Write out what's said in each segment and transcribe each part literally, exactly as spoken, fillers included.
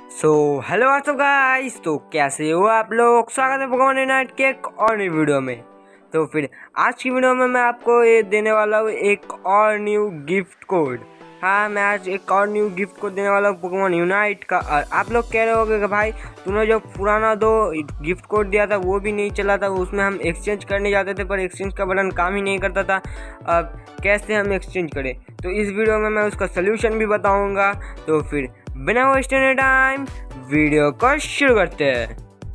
So hello what's up guys, तो कैसे हो आप लोग। स्वागत है पोकेमॉन यूनाइट के एक और नई वीडियो में। तो फिर आज की वीडियो में मैं आपको ये देने वाला हूँ एक और न्यू गिफ्ट कोड। हाँ, मैं आज एक और न्यू गिफ्ट कोड देने वाला हूँ पोकेमॉन यूनाइट का। और आप लोग कह रहे होगे कि भाई तूने जो पुराना दो गिफ्ट कोड दिया था वो भी नहीं चला था, उसमें हम एक्सचेंज करने जाते थे पर एक्सचेंज का बटन काम ही नहीं करता था। अब कैसे हम एक्सचेंज करें, तो इस वीडियो में मैं उसका सोल्यूशन भी बताऊँगा। तो फिर बिना वेस्टिंग टाइम वीडियो को शुरू करते हैं।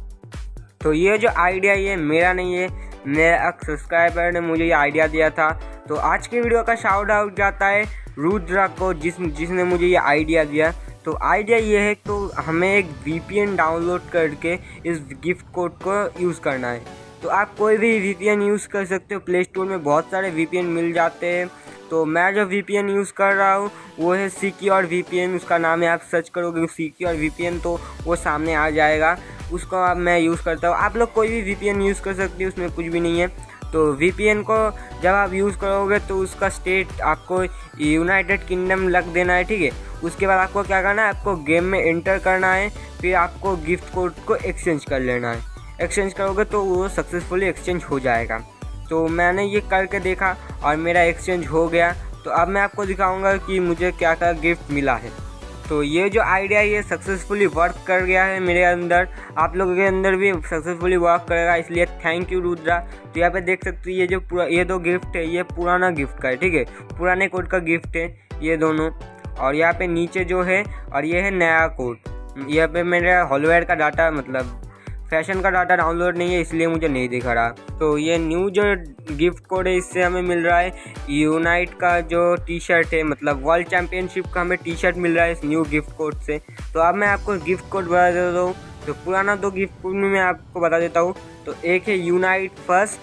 तो ये जो आइडिया ये मेरा नहीं है, मेरा एक सब्सक्राइबर ने मुझे ये आइडिया दिया था। तो आज की वीडियो का शाउट आउट जाता है रुद्रा को, जिस जिसने मुझे ये आइडिया दिया। तो आइडिया ये है, तो हमें एक वीपीएन डाउनलोड करके इस गिफ्ट कोड को यूज़ करना है। तो आप कोई भी वीपीएन यूज़ कर सकते हो, प्ले स्टोर में बहुत सारे वीपीएन मिल जाते हैं। तो मैं जो वीपीएन यूज़ कर रहा हूँ वो है सिक्योर वीपीएन, उसका नाम है। आप सर्च करोगे सिक्योर वीपीएन तो वो सामने आ जाएगा, उसको अब मैं यूज़ करता हूँ। आप लोग कोई भी वीपीएन यूज़ कर सकते हो, उसमें कुछ भी नहीं है। तो वीपीएन को जब आप यूज़ करोगे तो उसका स्टेट आपको यूनाइटेड किंगडम लग देना है, ठीक है। उसके बाद आपको क्या करना है, आपको गेम में एंटर करना है, फिर आपको गिफ्ट कोड को एक्सचेंज कर लेना है। एक्सचेंज करोगे तो वो सक्सेसफुली एक्सचेंज हो जाएगा। तो मैंने ये करके देखा और मेरा एक्सचेंज हो गया। तो अब मैं आपको दिखाऊंगा कि मुझे क्या क्या गिफ्ट मिला है। तो ये जो आइडिया ये सक्सेसफुली वर्क कर गया है मेरे अंदर, आप लोगों के अंदर भी सक्सेसफुली वर्क करेगा, इसलिए थैंक यू रुद्रा। तो यहाँ पे देख सकते हो ये जो पूरा ये दो गिफ्ट है, ये पुराना गिफ्ट का है, ठीक है, पुराने कोड का गिफ्ट है ये दोनों। और यहाँ पे नीचे जो है, और ये है नया कोड। यहाँ पे मेरा हॉलवेयर का डाटा, मतलब फैशन का डाटा डाउनलोड नहीं है, इसलिए मुझे नहीं दिखा रहा। तो ये न्यू जो गिफ्ट कोड है इससे हमें मिल रहा है यूनाइट का जो टी शर्ट है, मतलब वर्ल्ड चैम्पियनशिप का हमें टी शर्ट मिल रहा है इस न्यू गिफ्ट कोड से। तो अब मैं आपको गिफ्ट कोड बता देता हूँ। तो पुराना दो गिफ्ट कोड में मैं आपको बता देता हूँ। तो एक है यूनाइट फर्स्ट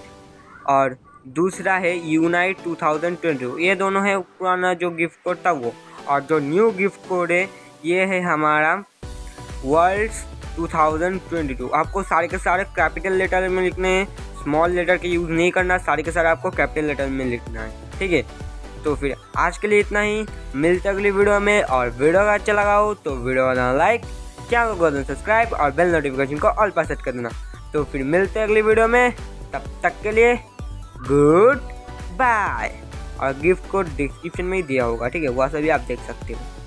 और दूसरा है यूनाइट टू थाउजेंड ट्वेंटी। ये दोनों है पुराना जो गिफ्ट कोड था वो। और जो न्यू गिफ्ट कोड है ये है हमारा world two thousand twenty two. आपको सारे के सारे कैपिटल लेटर में लिखने हैं, स्मॉल लेटर के यूज़ नहीं करना, सारे के सारे आपको कैपिटल लेटर में लिखना है, ठीक है। तो फिर आज के लिए इतना ही, मिलते अगली वीडियो में। और वीडियो का अच्छा लगा हो तो वीडियो को लाइक, चैनल को सब्सक्राइब और बेल नोटिफिकेशन को ऑल पर सेट कर देना। तो फिर मिलते अगली वीडियो में, तब तक के लिए गुड बाय। और गिफ्ट कोड डिस्क्रिप्शन में ही दिया होगा, ठीक है, वह सभी आप देख सकते हो।